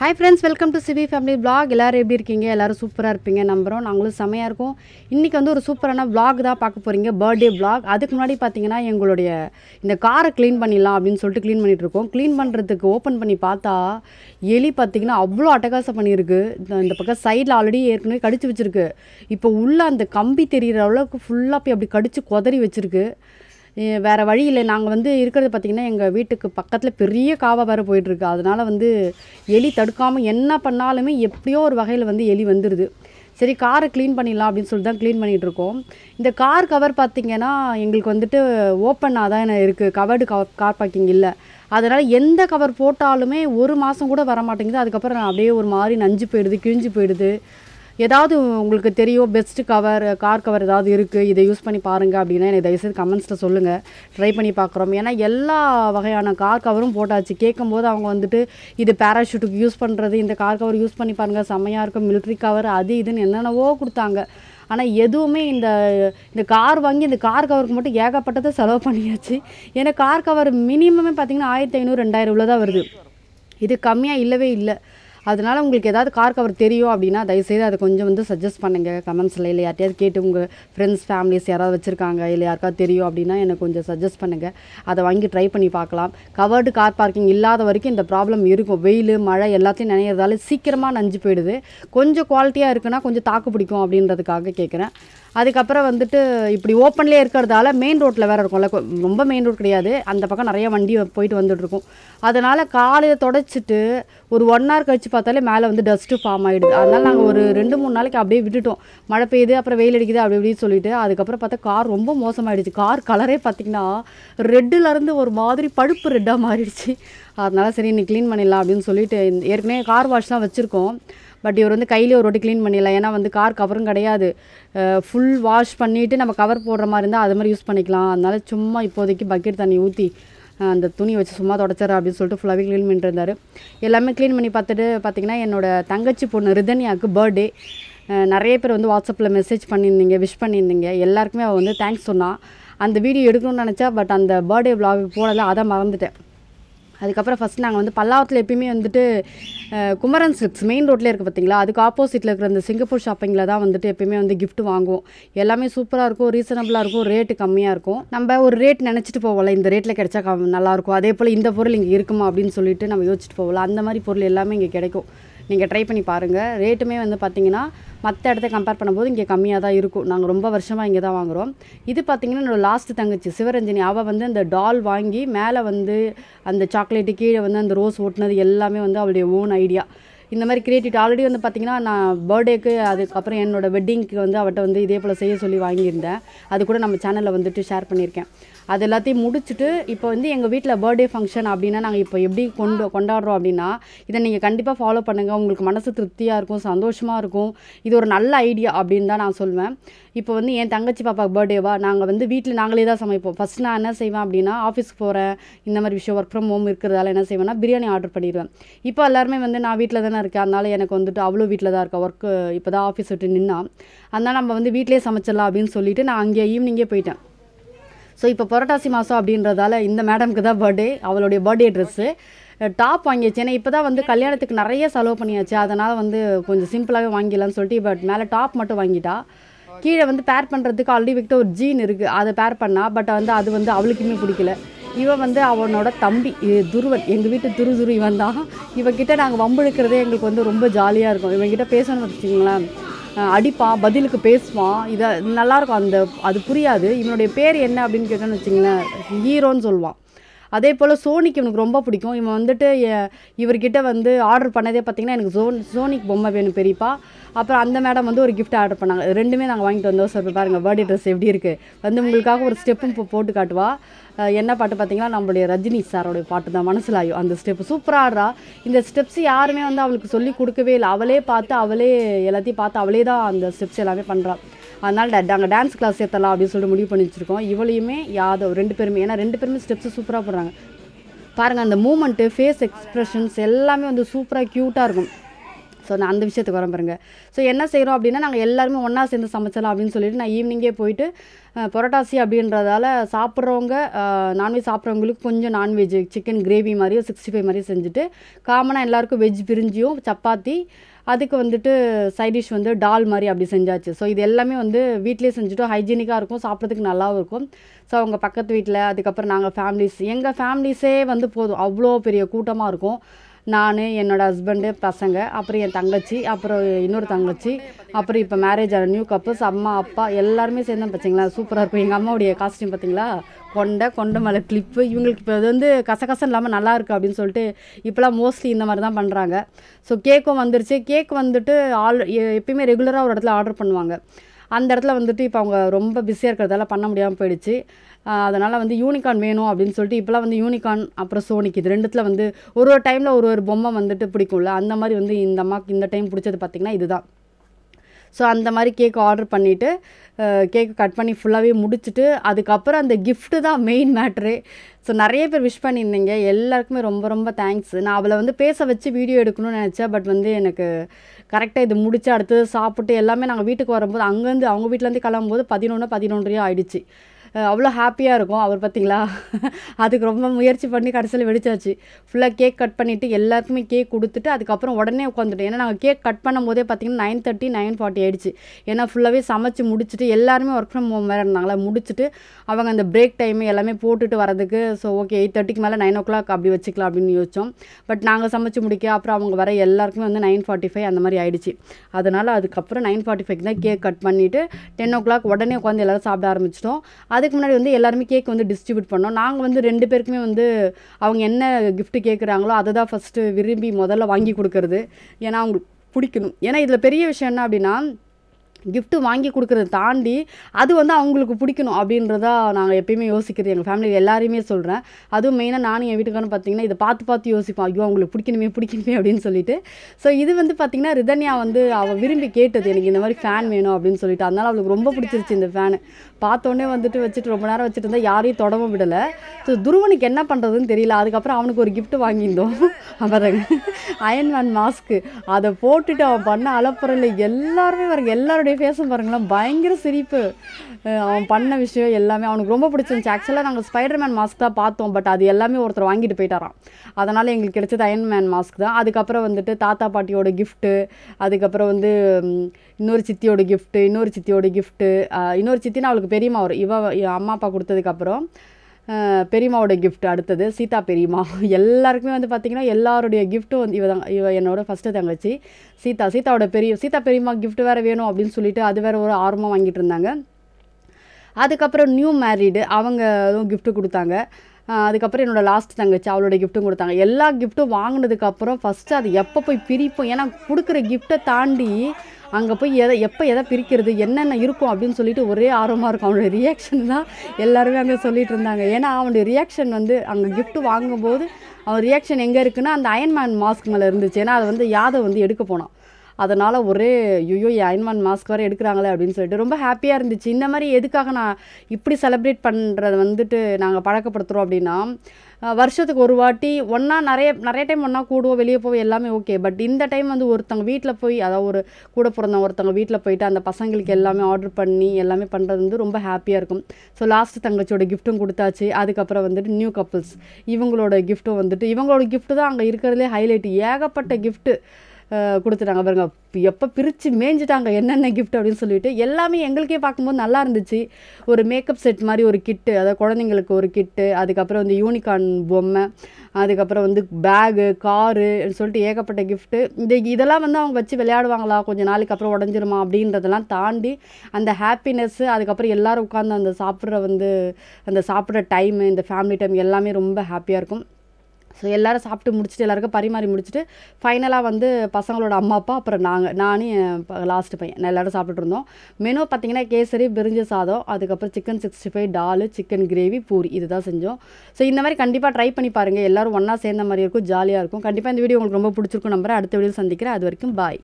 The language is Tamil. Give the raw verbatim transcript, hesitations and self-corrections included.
Hi friends, welcome to CV family vlog. எல்லோரும் எப்படி இருக்கீங்க? எல்லோரும் சூப்பராக இருப்பீங்க நம்புகிறோம். நாங்களும் செமையாக இருக்கும். இன்றைக்கி வந்து ஒரு சூப்பரான vlog தான் பார்க்க போகிறீங்க, பர்த்டே vlog. அதுக்கு முன்னாடி பார்த்தீங்கன்னா எங்களுடைய இந்த காரை க்ளீன் பண்ணிடலாம் அப்படின்னு சொல்லிட்டு க்ளீன் பண்ணிகிட்ருக்கோம். க்ளீன் பண்ணுறதுக்கு ஓப்பன் பண்ணி பார்த்தா எலி பார்த்திங்கன்னா அவ்வளோ அட்டகாசம் பண்ணியிருக்கு. இந்த பக்கம் சைடில் ஆல்ரெடி ஏற்கனவே கடிச்சு வச்சுருக்கு. இப்போ உள்ளே அந்த கம்பி தெரிகிற அளவுக்கு ஃபுல்லாக போய் அப்படி கடிச்சு கொதறி வச்சுருக்கு. வேறு வழி இல்லை. நாங்கள் வந்து இருக்கிறது பார்த்திங்கன்னா எங்கள் வீட்டுக்கு பக்கத்தில் பெரிய காவா வேறு போயிட்டுருக்கு. அதனால் வந்து எலி தடுக்காமல் என்ன பண்ணாலுமே எப்படியோ ஒரு வகையில் வந்து எலி வந்துடுது. சரி, காரை க்ளீன் பண்ணிடலாம் அப்படின்னு சொல்லிட்டு தான் க்ளீன் பண்ணிகிட்ருக்கோம். இந்த கார் கவர் பார்த்திங்கன்னா எங்களுக்கு வந்துட்டு ஓப்பனாக தான் இருக்குது, கவர்டு கவர் கார் பார்க்கிங் இல்லை. அதனால் எந்த கவர் போட்டாலுமே ஒரு மாதம் கூட வர மாட்டேங்குது. அதுக்கப்புறம் அப்படியே ஒரு மாதிரி நஞ்சு போயிடுது, கிழிஞ்சு போயிடுது. ஏதாவது உங்களுக்கு தெரியும் பெஸ்ட்டு கவர், கார் கவர் ஏதாவது இருக்குது, இதை யூஸ் பண்ணி பாருங்கள் அப்படின்னா எனக்கு தயவுசெய்து கமெண்ட்ஸில் சொல்லுங்கள். ட்ரை பண்ணி பார்க்குறோம். ஏன்னா எல்லா வகையான கார் கவரும் போட்டாச்சு. கேட்கும்போது அவங்க வந்துட்டு இது பேராஷூட்டுக்கு யூஸ் பண்ணுறது, இந்த கார் கவர் யூஸ் பண்ணி பாருங்கள் செம்மையாக இருக்கும், மிலிட்ரி கவர், அது இதுன்னு என்னென்னவோ கொடுத்தாங்க. ஆனால் எதுவுமே இந்த இந்த கார் வாங்கி இந்த கார் கவருக்கு மட்டும் ஏகப்பட்டதை செலவு பண்ணியாச்சு. ஏன்னா கார் கவர் மினிமமே பார்த்திங்கன்னா ஆயிரத்தி ஐநூறு ரெண்டாயிரம் இவ்வளோ தான் வருது. இது கம்மியாக இல்லவே இல்லை. அதனால் உங்களுக்கு ஏதாவது கார் கவர் தெரியும் அப்படின்னா தயவுசெய்து அதை கொஞ்சம் வந்து சஜஸ்ட் பண்ணுங்கள் கமெண்ட்ஸில். இல்லை யார்ட்டையாவது கேட்டு உங்கள் ஃப்ரெண்ட்ஸ் ஃபேமிலிஸ் யாராவது வச்சுருக்காங்க, இல்லை யாருக்காவது தெரியும் அப்படின்னா எனக்கு கொஞ்சம் சஜஸ்ட் பண்ணுங்கள். அதை வாங்கி ட்ரை பண்ணி பார்க்கலாம். கவர்டு கார் பார்க்கிங் இல்லாத வரைக்கும் இந்த ப்ராப்ளம் இருக்கும். வெயில் மழை எல்லாத்தையும் நினைக்கிறதால சீக்கிரமாக நஞ்சு போயிடுது. கொஞ்சம் குவாலிட்டியாக இருக்குன்னா கொஞ்சம் தாக்கு பிடிக்கும் அப்படின்றதுக்காக கேட்குறேன். அதுக்கப்புறம் வந்துட்டு இப்படி ஓப்பன்லேயே இருக்கிறதால மெயின் ரோட்டில் வேறு இருக்கும்ல, ரொம்ப மெயின் ரோட் கிடையாது, அந்த பக்கம் நிறைய வண்டி போயிட்டு வந்துட்டுருக்கும். அதனால் காலையில் தொடச்சிட்டு ஒரு ஒன் ஹவர் கழிச்சு பார்த்தாலே மேலே வந்து டஸ்ட்டு ஃபார்ம் ஆகிடுது. அதனால் நாங்கள் ஒரு ரெண்டு மூணு நாளைக்கு அப்படியே விட்டுட்டோம். மழை பெய்யுது, அப்புறம் வெயில் அடிக்குது, அப்படி இப்படின்னு சொல்லிட்டு. அதுக்கப்புறம் பார்த்தா கார் ரொம்ப மோசமாகிடுச்சு. கார் கலரே பார்த்திங்கன்னா ரெட்டுலேருந்து ஒரு மாதிரி பழுப்பு ரெட்டாக மாறிடுச்சு. அதனால் சரி இன்னைக்கு க்ளீன் பண்ணிடலாம் அப்படின்னு சொல்லிட்டு ஏற்கனவே கார் வாஷ் தான் வச்சுருக்கோம். பட் இவர் வந்து கையிலே ஒரு வாட்டி க்ளீன் பண்ணிடலாம். ஏன்னா வந்து கார் கவரும் கிடையாது, ஃபுல் வாஷ் பண்ணிவிட்டு நம்ம கவர் போடுற மாதிரி இருந்தால் அது மாதிரி யூஸ் பண்ணிக்கலாம். அதனால் சும்மா இப்போதைக்கு பக்கெட் தண்ணி ஊற்றி அந்த துணி வச்சு சும்மா தொடச்சிட்றேன் அப்படின்னு சொல்லிட்டு ஃபுல்லாகவே க்ளீன் பண்ணிட்டு இருந்தார். எல்லாமே க்ளீன் பண்ணி பார்த்துட்டு பார்த்திங்கன்னா என்னோடய தங்கச்சி பொண்ணு ரிதன்யாவுக்கு பர்த்டே. நிறைய பேர் வந்து வாட்ஸ்அப்பில் மெசேஜ் பண்ணியிருந்தீங்க, விஷ் பண்ணியிருந்தீங்க. எல்லாருக்குமே அவள் வந்து தேங்க்ஸ் சொன்னான். அந்த வீடியோ எடுக்கணும்னு நினச்சா, பட் அந்த பர்த்டே vlog போடலை, அதை மறந்துட்டேன். அதுக்கப்புறம் ஃபஸ்ட் நாங்கள் வந்து பல்லாவரத்தில் எப்பயுமே வந்துட்டு குமரன் சில்க்ஸ் மெயின் ரோட்லேயே இருக்குது பார்த்திங்களா, அதுக்கு ஆப்போசிட்டில் இருக்கிற இந்த சிங்கப்பூர் ஷாப்பிங்கில் தான் வந்துட்டு எப்பயுமே வந்து கிஃப்ட் வாங்குவோம். எல்லாமே சூப்பராக இருக்கும், ரீசனபிளாக இருக்கும், ரேட்டு கம்மியாக இருக்கும். நம்ம ஒரு ரேட் நினச்சிட்டு போவோம்ல, இந்த ரேட்டில் கிடைச்சா கம் நல்லாயிருக்கும், அதே போல் இந்த பொருள் இங்கே இருக்குமா அப்படின்னு சொல்லிட்டு நம்ம யோசிச்சுட்டு போகலாம். அந்த மாதிரி பொருள் எல்லாமே இங்கே கிடைக்கும். நீங்கள் ட்ரை பண்ணி பாருங்கள். ரேட்டுமே வந்து பார்த்திங்கன்னா மற்ற இடத்த கம்பேர் பண்ணும்போது இங்கே கம்மியாக தான் இருக்கும். நாங்கள் ரொம்ப வருஷமாக இங்கே தான் வாங்குகிறோம். இது பார்த்திங்கன்னா என்னோடய லாஸ்ட்டு தங்கச்சி சிவரஞ்சனி, அவள் வந்து அந்த டால் வாங்கி மேலே வந்து அந்த சாக்லேட்டு கீழே வந்து அந்த ரோஸ் ஓட்டினது எல்லாமே வந்து அவளுடைய ஓன் ஐடியா. இந்த மாதிரி கிரியேட்டிவிட்டி ஆல்ரெடி வந்து பார்த்திங்கன்னா நான் பர்த்டேக்கு அதுக்கப்புறம் என்னோடய வெட்டிங்க்கு வந்து அவட்ட வந்து இதே போல் செய்ய சொல்லி வாங்கியிருந்தேன். அது கூட நம்ம சேனலில் வந்துட்டு ஷேர் பண்ணியிருக்கேன். அது எல்லாத்தையும் முடிச்சுட்டு இப்போ வந்து எங்கள் வீட்டில் பர்த்டே ஃபங்க்ஷன் அப்படின்னா நாங்கள் இப்போ எப்படி கொண்டு கொண்டாடுறோம் அப்படின்னா, இதை நீங்கள் கண்டிப்பாக ஃபாலோ பண்ணுங்கள். உங்களுக்கு மனசு திருப்தியாக இருக்கும், சந்தோஷமாக இருக்கும். இது ஒரு நல்ல ஐடியா அப்படின்னு தான் நான் சொல்வேன். இப்போ வந்து என் தங்கச்சி பாப்பாவுக்கு பர்த்டேவா, நாங்கள் வந்து வீட்டில் நாங்களே தான் சமைப்போம். ஃபஸ்ட் நான் என்ன செய்வேன் அப்படின்னா, ஆஃபீஸ்க்கு போகிறேன் இந்த மாதிரி விஷயம் ஒர்க் ஃப்ரம் ஹோம் இருக்கிறதால என்ன செய்வேன்னா பிரியாணி ஆர்டர் பண்ணிடுவேன். இப்போ எல்லாருமே வந்து நான் வீட்டில் தானே இருக்கேன், அதனால் எனக்கு வந்துட்டு அவ்வளோ வீட்டில் தான் இருக்கேன், ஒர்க்கு இப்போ தான் ஆஃபீஸ் விட்டு நின்னா. அதனால் நம்ம வந்து வீட்டிலே சமைச்சிடலாம் அப்படின்னு சொல்லிட்டு நான் அங்கே ஈவினிங்கே போயிட்டேன். ஸோ இப்போ புரட்டாசி மாதம் அப்படின்றதால இந்த மேடம்க்கு தான் பர்த்டே, அவளுடைய பர்த்டே ட்ரெஸ்ஸு டாப் வாங்கியாச்சு. ஏன்னா இப்போ தான் வந்து கல்யாணத்துக்கு நிறைய செலவு பண்ணியாச்சு, அதனால் வந்து கொஞ்சம் சிம்பிளாகவே வாங்கிடலான்னு சொல்லிட்டு பட் மேலே டாப் மட்டும் வாங்கிட்டா. கீழே வந்து பேர் பண்ணுறதுக்கு ஆல்ரெடி விட்ட ஒரு ஜீன் இருக்குது, அதை பேர் பண்ணா. பட் வந்து அது வந்து அவளுக்குமே பிடிக்கல. இவன் வந்து அவனோட தம்பி துருவன், எங்கள் வீட்டு துரு துரு இவன் தான். இவன்கிட்ட நாங்கள் வம்பிழுக்கிறதே எங்களுக்கு வந்து ரொம்ப ஜாலியாக இருக்கும். இவன்கிட்ட பேசணும்னு வச்சுக்கிங்களேன், அடிப்பான், பதிலுக்கு பேசுவான், இதை நல்லாயிருக்கும். அந்த அது புரியாது. இவனுடைய பேர் என்ன அப்படின்னு கேட்டோன்னு வச்சிங்களேன், ஹீரோன்னு சொல்லுவான். அதே போல் சோனிக்கு இவனுக்கு ரொம்ப பிடிக்கும். இவன் வந்துட்டு இவர்கிட்ட வந்து ஆர்டர் பண்ணதே பார்த்திங்கன்னா எனக்கு சோன் சோனிக் பொம்மை வேணும் பெரியப்பா. அப்புறம் அந்த மேடம் வந்து ஒரு கிஃப்ட் ஆர்டர் பண்ணாங்க. ரெண்டுமே நாங்கள் வாங்கிட்டு வந்தோம். சார் இப்போ பாருங்கள் பர்த்டே ட்ரெஸ் எப்படி இருக்குது. வந்து உங்களுக்காக ஒரு ஸ்டெப்பும் இப்போ போட்டு காட்டுவா. என்ன பாட்டு பார்த்திங்கன்னா நம்மளுடைய ரஜினி சாரோடைய பாட்டு தான், மனசில் ஆயும். அந்த ஸ்டெப்பு சூப்பராக ஆடுறா. இந்த ஸ்டெப்ஸ் யாருமே வந்து அவளுக்கு சொல்லி கொடுக்கவே இல்லை. அவளே பார்த்து அவளே எல்லாத்தையும் பார்த்து அவளே தான் அந்த ஸ்டெப்ஸ் எல்லாமே பண்ணுறான். அதனால் நாங்கள் டான்ஸ் கிளாஸ் சேர்த்தலாம் அப்படின்னு சொல்லிட்டு முடிவு பண்ணி வச்சுருக்கோம். இவளையுமே யாதவ் ரெண்டு பேருமே, ஏன்னா ரெண்டு பேருமே ஸ்டெப்ஸு சூப்பராக போடுறாங்க. பாருங்கள் அந்த மூமெண்ட்டு, ஃபேஸ் எக்ஸ்ப்ரெஷன்ஸ் எல்லாமே வந்து சூப்பராக க்யூட்டாக இருக்கும். ஸோ நான் அந்த விஷயத்துக்கு வரேன் பாருங்க. ஸோ என்ன செய்கிறோம் அப்படின்னா, நாங்கள் எல்லாருமே ஒன்றா சேர்ந்து சமைச்சலாம் அப்படின்னு சொல்லிட்டு நான் ஈவினிங்கே போயிட்டு புரட்டாசி அப்படின்றதால சாப்பிட்றவங்க நான்வெஜ் சாப்பிட்றவங்களுக்கு கொஞ்சம் நான்வெஜ் சிக்கன் கிரேவி மாதிரியும் சிக்ஸ்டி ஃபைவ் மாதிரியும் செஞ்சுட்டு காமனாக எல்லாேருக்கும் வெஜ் பிரிஞ்சியும் சப்பாத்தி அதுக்கு வந்துட்டு சைட் டிஷ் வந்து டால் மாதிரி அப்படி செஞ்சாச்சு. ஸோ இது எல்லாமே வந்து வீட்டிலேயே செஞ்சுட்டோம். ஹைஜீனிக்காக இருக்கும், சாப்பிட்றதுக்கு நல்லாவும் இருக்கும். ஸோ அவங்க பக்கத்து வீட்டில் அதுக்கப்புறம் நாங்கள் ஃபேமிலிஸ் எங்கள் ஃபேமிலிஸே வந்து போதும், அவ்வளோ பெரிய கூட்டமாக இருக்கும். நான் என்னோடய ஹஸ்பண்டு பசங்க அப்புறம் என் தங்கச்சி அப்புறம் இன்னொரு தங்கச்சி அப்புறம் இப்போ மேரேஜ் ஆன நியூ கப்புள்ஸ் அம்மா அப்பா எல்லாருமே சேர்ந்து பார்த்தீங்களா சூப்பராக இருக்கும். எங்கள் அம்மாவுடைய காஸ்டியூம் பார்த்தீங்களா, கொண்டை கொண்டை மேலே கிளிப்பு. இவங்களுக்கு இப்போ இது வந்து கசகசம் இல்லாமல் நல்லா இருக்குது அப்படின்னு சொல்லிட்டு இப்போலாம் மோஸ்ட்லி இந்த மாதிரி தான் பண்ணுறாங்க. ஸோ கேக்கும் வந்துருச்சு. கேக் வந்துட்டு ஆல் எப்பயுமே ரெகுலராக ஒரு இடத்துல ஆர்டர் பண்ணுவாங்க. அந்த இடத்துல வந்துட்டு இப்போ அவங்க ரொம்ப பிஸியாக இருக்கிறதால பண்ண முடியாமல் போயிடுச்சு. அதனால் வந்து யூனிகார்ன் வேணும் அப்படின்னு சொல்லிட்டு இப்போலாம் வந்து யூனிகார்ன் அப்புறம் சோனிக் இது ரெண்டுத்தில் வந்து ஒரு ஒரு டைமில் ஒரு ஒரு பொம்மை வந்துட்டு பிடிக்கும்ல, அந்த மாதிரி வந்து இந்த அம்மாவுக்கு இந்த டைம் பிடிச்சது பார்த்திங்கன்னா இதுதான். ஸோ அந்த மாதிரி கேக் ஆர்டர் பண்ணிவிட்டு கேக்கு கட் பண்ணி ஃபுல்லாகவே முடிச்சுட்டு அதுக்கப்புறம் அந்த கிஃப்ட்டு தான் மெயின் மேட்ரு. ஸோ நிறைய பேர் விஷ் பண்ணியிருந்தீங்க, எல்லாருக்குமே ரொம்ப ரொம்ப தேங்க்ஸ். நான் அவளை வந்து பேச வச்சு வீடியோ எடுக்கணும்னு நினச்சேன். பட் வந்து எனக்கு கரெக்டாக இது முடிச்சு அடுத்தது சாப்பிட்டு எல்லாமே நாங்கள் வீட்டுக்கு வரும்போது அங்கேருந்து அவங்க வீட்டிலேருந்து கிளம்பும்போது பதினொன்று பதினொன்றையோ ஆயிடுச்சு. அவ்வளோ ஹாப்பியாக இருக்கும். அவர் பார்த்திங்களா அதுக்கு ரொம்ப முயற்சி பண்ணி கடைசியில் வெடிச்சாச்சு. ஃபுல்லாக கேக் கட் பண்ணிவிட்டு எல்லாருக்குமே கேக் கொடுத்துட்டு அதுக்கப்புறம் உடனே உட்காந்துட்டோம். ஏன்னா நாங்கள் கேக் கட் பண்ணும் போதே பார்த்திங்கன்னா நைன் தேர்ட்டி நைன் ஃபார்ட்டி ஆகிடுச்சு. ஏன்னா ஃபுல்லாகவே சமைச்சு முடிச்சுட்டு எல்லாருமே ஒர்க் ஃப்ரம் ஹோம் வேறு இருந்தாங்களா, முடிச்சுட்டு அவங்க அந்த பிரேக் டைமு எல்லாமே போட்டுட்டு வரதுக்கு ஸோ ஓகே எயிட் தேர்ட்டிக்கு மேலே நைன் ஓ கிளாக் அப்படி வச்சுக்கலாம் அப்படின்னு யோசித்தோம். பட் நாங்கள் சமைச்சு முடிக்க அப்புறம் அவங்க வர எல்லாருக்குமே வந்து நைன் ஃபார்ட்டி ஃபைவ் அந்த மாதிரி ஆகிடுச்சு. அதனால் அதுக்கப்புறம் நைன் ஃபார்ட்டி ஃபைவ்க்கு தான் கேக் கட் பண்ணிவிட்டு டென் ஓ கிளாக் உடனே உட்காந்து எல்லோரும் சாப்பிட ஆரம்பிச்சிட்டோம். அதுக்கு முன்னாடி வந்து எல்லாருமே கேக் வந்து டிஸ்ட்ரிபியூட் பண்ணோம். நாங்கள் வந்து ரெண்டு பேருக்குமே வந்து அவங்க என்ன கிஃப்ட் கேட்குறாங்களோ அதை தான் ஃபஸ்ட்டு விரும்பி முதல்ல வாங்கி கொடுக்கறது. ஏன்னா அவங்களுக்கு பிடிக்கணும். ஏன்னா இதில் பெரிய விஷயம் என்ன அப்படின்னா, கிஃப்ட்டு வாங்கி கொடுக்குறத தாண்டி அது வந்து அவங்களுக்கு பிடிக்கணும் அப்படின்றதா நாங்கள் எப்பயுமே யோசிக்கிறது. எங்கள் ஃபேமிலியில் எல்லாரையுமே சொல்கிறேன். அதுவும் மெயினாக நானும் என் வீட்டுக்காரன்னு பார்த்தீங்கன்னா இதை பார்த்து பார்த்து யோசிப்போம், ஐயோ அவங்களுக்கு பிடிக்கணுமே பிடிக்கணுமே அப்படின்னு சொல்லிட்டு. ஸோ இது வந்து பார்த்திங்கன்னா ரிதன்யா வந்து அவள் விரும்பி கேட்டது, எனக்கு இந்த மாதிரி ஃபேன் வேணும் அப்படின்னு சொல்லிட்டு. அதனால் அவளுக்கு ரொம்ப பிடிச்சிருச்சு இந்த ஃபேனு. பார்த்தோன்னே வந்துட்டு வச்சுட்டு ரொம்ப நேரம் வச்சுட்டு இருந்தால் யாரையும் தொடவும் விடலை. ஸோ துருவனுக்கு என்ன பண்ணுறதுன்னு தெரியல. அதுக்கப்புறம் அவனுக்கு ஒரு கிஃப்ட் வாங்கியிருந்தோம். பாருங்க அயன்மேன் மாஸ்க்கு, அதை போட்டுட்டு அவன் பண்ண அலப்புறையில் எல்லாருமே பாருங்க எல்லாருடைய ஃபேஸும் பாருங்களேன் பயங்கர சிரிப்பு. அவன் பண்ண விஷயம் எல்லாமே அவனுக்கு ரொம்ப பிடிச்சிருந்துச்சு. ஆக்சுவலாக நாங்கள் ஸ்பைடர்மேன் மாஸ்க் தான் பார்த்தோம். பட் அது எல்லாமே ஒருத்தர் வாங்கிட்டு போயிட்டாராம். அதனால் எங்களுக்கு கிடைச்சது அயன்மேன் மாஸ்க் தான். அதுக்கப்புறம் வந்துட்டு தாத்தா பாட்டியோட கிஃப்ட்டு, அதுக்கப்புறம் வந்து இன்னொரு சித்தியோட கிஃப்ட்டு, இன்னொரு சித்தியோட கிஃப்ட்டு, இன்னொரு சித்தினா அவளுக்கு பெரியம்மா வரும். இவ அம்மா அப்பா கொடுத்ததுக்கப்புறம் பெரியம்மாவோட கிஃப்ட், அடுத்தது சீதா பெரியம்மா. எல்லாருக்குமே வந்து பார்த்திங்கன்னா எல்லாருடைய கிஃப்ட்டும் வந்து இவ தான் இவ என்னோட ஃபஸ்ட்டு தங்கச்சி சீதா. சீதாவோட பெரிய சீதா பெரியம்மா கிஃப்ட் வேறு வேணும் அப்படின்னு சொல்லிட்டு அது வேறு ஒரு ஆர்வமாக வாங்கிட்டு இருந்தாங்க. அதுக்கப்புறம் நியூ மேரீடு அவங்க அதுவும் கிஃப்ட்டு கொடுத்தாங்க. அதுக்கப்புறம் என்னோடய லாஸ்ட் தங்கச்சி அவளோட கிஃப்ட்டும் கொடுத்தாங்க. எல்லா கிஃப்ட்டும் வாங்கினதுக்கப்புறம் ஃபஸ்ட்டு அது எப்போ போய் பிரிப்போம், ஏன்னா கொடுக்குற கிஃப்ட்டை தாண்டி அங்கே போய் எதை எப்போ எதை பிரிக்கிறது என்னென்ன இருக்கும் அப்படின்னு சொல்லிட்டு ஒரே ஆர்வமாக இருக்கும். அவனுடைய ரியாக்ஷன் தான் எல்லாருமே அங்கே சொல்லிட்டு இருந்தாங்க. ஏன்னா அவனுடைய ரியாக்ஷன் வந்து அங்கே கிஃப்ட் வாங்கும்போது அவன் ரியாக்ஷன் எங்கே இருக்குன்னா அந்த அயன்மேன் மாஸ்க் மேலே இருந்துச்சு. ஏன்னா அதை வந்து யாதவ் வந்து எடுக்க போனான். அதனால் ஒரே ஐயோ அயன்மேன் மாஸ்க் வேறு எடுக்கிறாங்களே அப்படின்னு சொல்லிட்டு ரொம்ப ஹாப்பியாக இருந்துச்சு. இந்த மாதிரி எதுக்காக நான் இப்படி செலிப்ரேட் பண்ணுறதை வந்துட்டு நாங்கள் பழக்கப்படுத்துகிறோம் அப்படின்னா, வருஷத்துக்கு ஒரு வாட்டி ஒன்றா நிறைய நிறைய டைம் ஒன்றா கூடுவோம், வெளியே போவோம், எல்லாமே ஓகே. பட் இந்த டைம் வந்து ஒருத்தவங்க வீட்டில் போய், அதாவது ஒரு கூட பிறந்தவங்க ஒருத்தவங்க வீட்டில் போயிட்டு அந்த பசங்களுக்கு எல்லாமே ஆர்டர் பண்ணி எல்லாமே பண்ணுறது வந்து ரொம்ப ஹாப்பியாக இருக்கும். ஸோ லாஸ்ட்டு தங்கச்சியோட கிஃப்ட்டும் கொடுத்தாச்சு. அதுக்கப்புறம் வந்துட்டு நியூ கப்புள்ஸ் இவங்களோட கிஃப்ட்டும் வந்துட்டு இவங்களோட கிஃப்ட்டு தான் அங்கே இருக்கிறதுலே ஹைலைட். ஏகப்பட்ட கிஃப்ட்டு கொடுத்துட்டாங்க பாருங்க. எப்போ பிரித்து மேய்ஞ்சிட்டாங்க என்னென்ன கிஃப்ட் அப்படின்னு சொல்லிட்டு. எல்லாமே எங்களுக்கே பார்க்கும்போது நல்லா இருந்துச்சு. ஒரு மேக்கப் செட் மாதிரி ஒரு கிட்டு, அதாவது குழந்தைங்களுக்கு ஒரு கிட்டு, அதுக்கப்புறம் வந்து யூனிகார்ன் பொம்மை, அதுக்கப்புறம் வந்து பேகு, காரு சொல்லிட்டு ஏகப்பட்ட கிஃப்ட்டு. இந்த இதெல்லாம் வந்து அவங்க வச்சு விளையாடுவாங்களா, கொஞ்சம் நாளைக்கு அப்புறம் உடஞ்சிருமா அப்படின்றதெல்லாம் தாண்டி அந்த ஹாப்பினஸ்ஸு, அதுக்கப்புறம் எல்லோரும் உட்காந்து அந்த சாப்பிட்ற வந்து அந்த சாப்பிட்ற டைமு, இந்த ஃபேமிலி டைம் எல்லாமே ரொம்ப ஹாப்பியாக இருக்கும். ஸோ எல்லோரும் சாப்பிட்டு முடிச்சுட்டு எல்லாருக்கும் பரிமாறி முடிச்சுட்டு ஃபைனலாக வந்து பசங்களோட அம்மா அப்பா அப்புறம் நாங்கள் நானும் என் லாஸ்ட்டு பையன் எல்லோரும் சாப்பிட்டுட்டு இருந்தோம். மெனு பார்த்திங்கன்னா கேசரி, பிரிஞ்சு சாதம், அதுக்கப்புறம் சிக்கன் சிக்ஸ்டி ஃபைவ், டாலு, சிக்கன் கிரேவி, பூரி இது தான் செஞ்சோம். ஸோ இந்த மாதிரி கண்டிப்பாக ட்ரை பண்ணி பாருங்கள். எல்லோரும் ஒன்றா சேர்ந்த மாதிரி இருக்கும், ஜாலியாக இருக்கும். கண்டிப்பாக இந்த வீடியோ உங்களுக்கு ரொம்ப பிடிச்சிருக்கும் நம்புறேன். அடுத்த வீடியோ சந்திக்கிறேன். அது வரைக்கும் பாய்.